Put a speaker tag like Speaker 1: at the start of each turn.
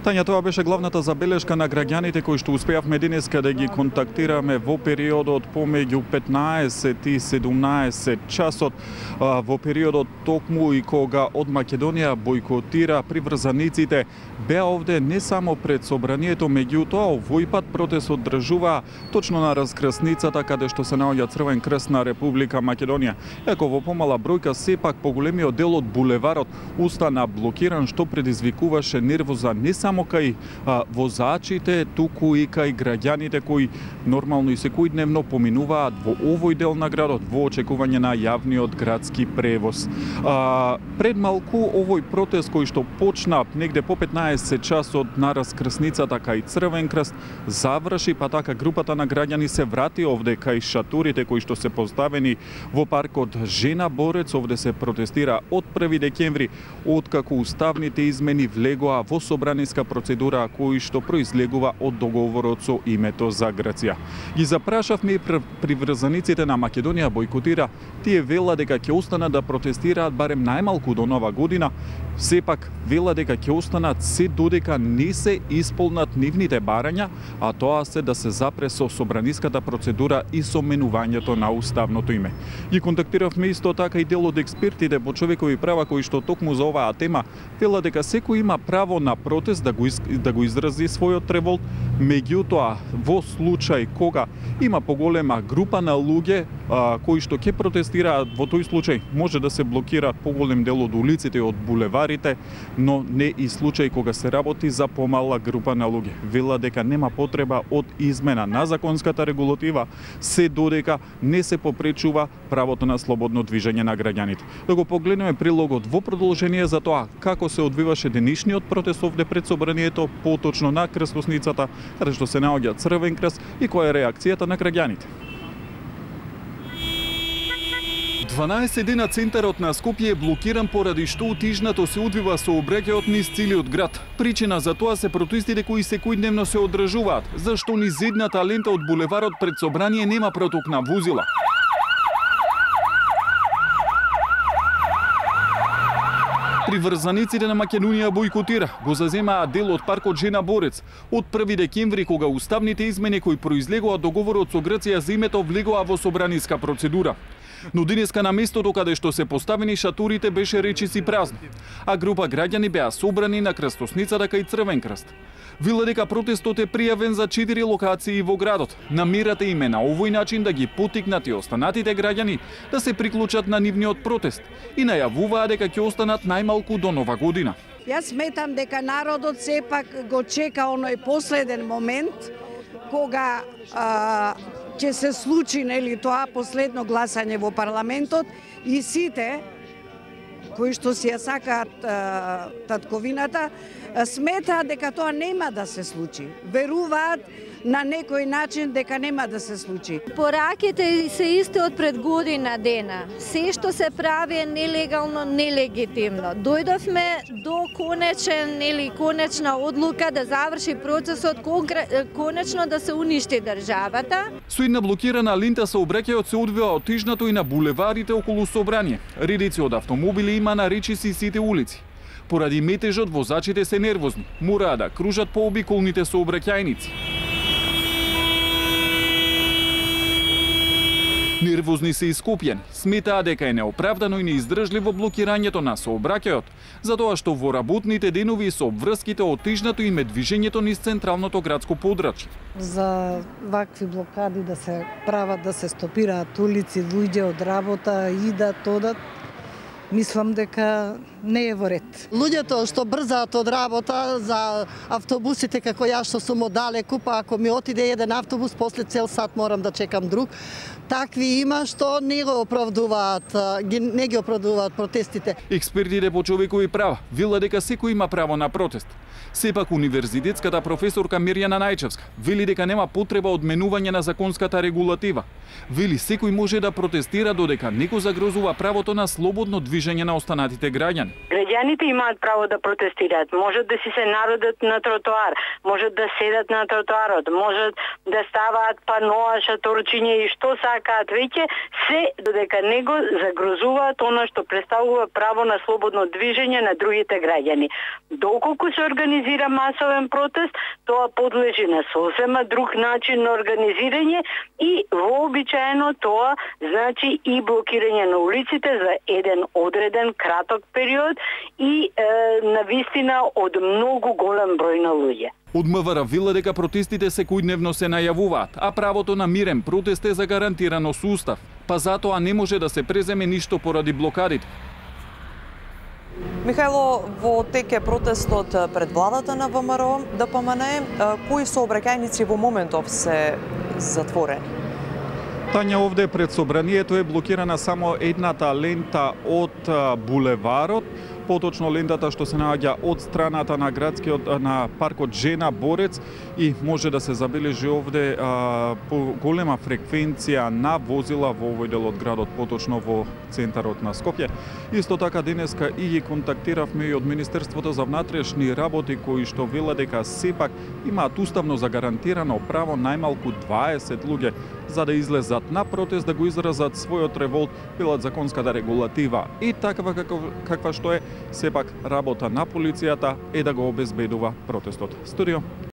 Speaker 1: Тања, тоа беше главната забелешка на граѓаните кои што успеавме денеска да ги контактираме во периодот помеѓу 15 и 17 часот, во периодот токму и кога од Македонија бойкотира приврзаниците, беа овде не само пред собранието, меѓутоа овој пат протест одржува точно на раскрсницата каде што се наоѓа Црвен крст на Република Македонија. Еко во помала бројка, сепак поголемиот дел од булеварот устана блокиран, што предизвикуваше нервоза не само кај возачите, туку и кај граѓаните кои нормално и секојдневно поминуваат во овој дел на градот во очекување на јавниот градски превоз. Пред малку овој протест кој што почна негде по 15 часот на раскрсницата кај Црвен крст заврши, па така групата на граѓани се врати овде кај шатурите кои што се поставени во паркот Жена Борец. Овде се протестира од 1 декември, откако уставните измени влегоа во собраниска процедура кој што произлегува од договорот со името за Грција. Ги запрашавме и приврзаниците на Македонија бойкотира, тие вела дека ќе останат да протестираат барем најмалку до Нова година, сепак вела дека ќе останат се додека не се исполнат нивните барања, а тоа се да се запре со собраниската процедура и со менувањето на уставното име. Ги контактиравме исто така и дел од експертите по човекови права кои што токму за оваа тема вела дека секој има право на протест да го изрази својот револт, меѓутоа во случај кога има поголема група на луѓе кои што ќе протестираат, во тој случај може да се блокираат поголем дел од улиците и од булеварите, но не и случај кога се работи за помала група на луѓе. Вела дека нема потреба од измена на законската регулатива, се додека не се попречува правото на слободно движење на граѓаните. Да го погледнеме прилогот во продолжение за тоа како се одвиваше денешниот протест овде пред собранието, поточно на крстосницата, каде што се наоѓа Црвен крст, и која е реакцијата на граѓаните. 12 дена центарот на Скопје е блокиран поради што утижнато се одвива сообраќајот низ целиот град. Причина за тоа се протестите кои секојдневно се одржуваат, зашто низ едната лента од булеварот пред собрание нема проток на возила. Приврзаниците на Македонија бойкотира, го заземаа дел од паркот Жена Борец од 1 декември кога уставните измени кои произлегоа договорот со Грција за името влегоа во собраниска процедура. Но денеска на местото каде што се поставени шатурите беше речиси празно, а група граѓани беа собрани на крстосницата кај Црвен крст. Вела дека протестот е пријавен за 4 локации во градот. Намерата им е на овој начин да ги поттикнат и останатите граѓани да се приклучат на нивниот протест и најавуваа дека ќе останат најмалку до Нова година.
Speaker 2: Јас сметам дека народот сепак го чека оној последен момент кога ќе се случи тоа последно гласање во парламентот и сите кои што си ја сакаат татковината сметаат дека тоа нема да се случи. Веруваат на некој начин дека нема да се случи.
Speaker 3: Пораките се исти од пред година дена. Се што се прави е нелегално, нелегитимно. Дојдовме до конечна одлука да заврши процесот, конечно да се уништи државата.
Speaker 1: Со една блокирана лента сообраќајот се одвива отижнато и на булеварите околу собрание. Редици од автомобили има на речиси сите улици. Поради метежот возачите се нервозни, мораа да кружат по обиколните сообраќајници. Нервозни се и скопјани, сметаа дека е неоправдано и неиздржливо блокирањето на сообраќајот, затоа што во работните денови со обврските отежнато им е движењето низ централното градско подрачје.
Speaker 4: За вакви блокади да се прават, да се стопираат улици, луѓе од работа, идат, одат, мислам дека не е во ред.
Speaker 5: Луѓето што брзаат од работа за автобусите како јас што сум оддалеку, па ако ми отиде еден автобус, после цел сат морам да чекам друг. Такви има што не ги оправдуваат протестите.
Speaker 1: Експертите по човекови права вела дека секој има право на протест. Сепак универзитетската професорка Мирјана Најчевска вели дека нема потреба од менување на законската регулатива. Вели секој може да протестира додека не го загрозува правото на слободно движење на останатите граѓани.
Speaker 6: Граѓаните имаат право да протестираат, можат да си се народат на тротоар, можат да седат на тротоарот, можат да ставаат паноа, шаторчиња и што сакаат веќе се додека него загрозуваат она што представува право на слободно движење на другите граѓани. Доколку се организира масовен протест, тоа подлежи на сосема друг начин на организирање и вообичаено тоа значи и блокирање на улиците за еден одреден краток период и навистина од многу голем број на луѓе.
Speaker 1: Од МВР вела дека протестите секојдневно се најавуваат, а правото на мирен протест е загарантирано со устав, па затоа не може да се преземе ништо поради блокадите.
Speaker 7: Михајло, во тек е протестот пред владата на ВМРО ДПМН. Кои сообраќајници во моментов се затворени?
Speaker 1: Тања, овде пред собранието е блокирана само едната лента од булеварот, поточно лентата што се наоѓа од страната на градскиот на паркот Жена Борец и може да се забележи овде голема фреквенција на возила во овој дел од градот, поточно во центарот на Скопје. Исто така денеска и ги контактиравме и од Министерството за внатрешни работи кои што вела дека сепак имаат уставно загарантирано право најмалку 20 луѓе за да излезат на протест да го изразат својот револт, велат законската регулатива и таква каква што е, сепак работа на полицијата е да го обезбедува протестот. Студио.